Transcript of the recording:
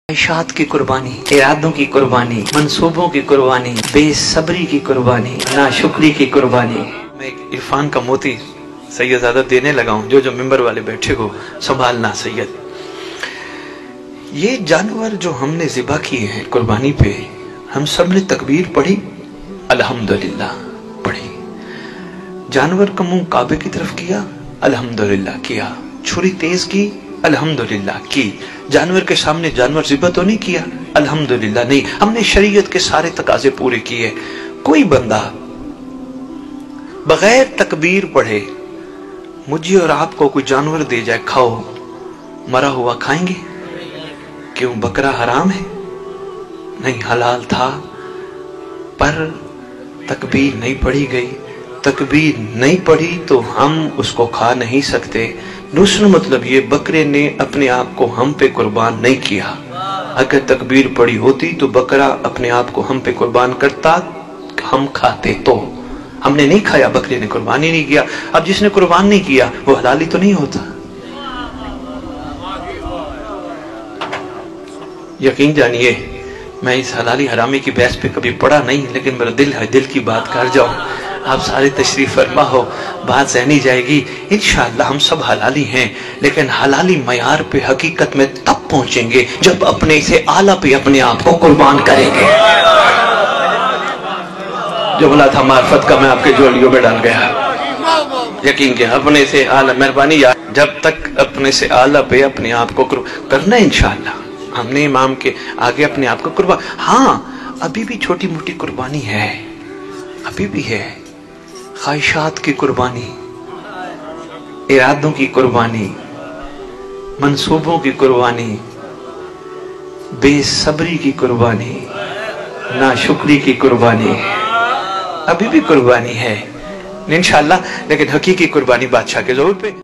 ख्वाहिशात की कुर्बानी, इरादों की कुर्बानी, मंसूबों की कुर्बानी, बेसब्री की कुर्बानी, नाशुक्री की कुर्बानी। मैं एक इरफान का मोती सैयदादा देने लगा हूँ, जो मिंबर वाले बैठे हो संभालना सैयद। ये जानवर जो हमने ज़िबा किए हैं कुर्बानी पे, हम सब ने तकबीर पढ़ी, अल्हम्दुलिल्लाह पढ़ी। जानवर का मुंह काबे की तरफ किया, अल्हम्दुलिल्लाह किया। छुरी तेज की, अल्हम्दुलिल्लाह की। जानवर के सामने जानवर ज़िबा तो नहीं किया, अल्हम्दुलिल्लाह नहीं। हमने शरीयत के सारे तकाजे पूरे किए। कोई बंदा बगैर तकबीर पढ़े मुझे और आपको कोई जानवर दे जाए, खाओ, मरा हुआ खाएंगे? क्यों? बकरा हराम है? नहीं, हलाल था, पर तकबीर नहीं पढ़ी गई। तकबीर नहीं पढ़ी तो हम उसको खा नहीं सकते। दूसरा मतलब ये, बकरे ने अपने आप को हम पे कुर्बान नहीं किया। अगर तकबीर पढ़ी होती तो बकरा अपने आप को हम पे कुर्बान करता, हम खाते। तो हमने नहीं खाया, बकरे ने कुर्बान ही नहीं किया। अब जिसने कुर्बान नहीं किया वो हलाली तो नहीं होता। यकीन जानिए, मैं इस हलाली हरामी की बहस पे कभी पढ़ा नहीं, लेकिन मेरा दिल है, दिल की बात कर जाऊं। आप सारे तशरीफ फरमा हो, बात सहनी जाएगी। इंशाअल्लाह हम सब हलाली हैं, लेकिन हलाली मयार पे हकीकत में तब पहुंचेंगे जब अपने से आला पे अपने आप को कुर्बान करेंगे। जुमला था मार्फत का, मैं आपके झोलियों में डाल गया। यकीन के अपने से आला, मेहरबानी यार, जब तक अपने से आला पे अपने आप को करना है इंशाअल्लाह। हमने इमाम के आगे अपने आप को कुर्बान, हाँ अभी भी छोटी मोटी कुर्बानी है, अभी भी है। ख्वाहिशात की कुर्बानी, इरादों की कुर्बानी, मंसूबों की कुर्बानी, बेसब्री की कुर्बानी, नाशुक्री की कुर्बानी, अभी भी कुर्बानी है इंशाअल्लाह। लेकिन हकीकी कुर्बानी बादशाह के ज़ोर पे।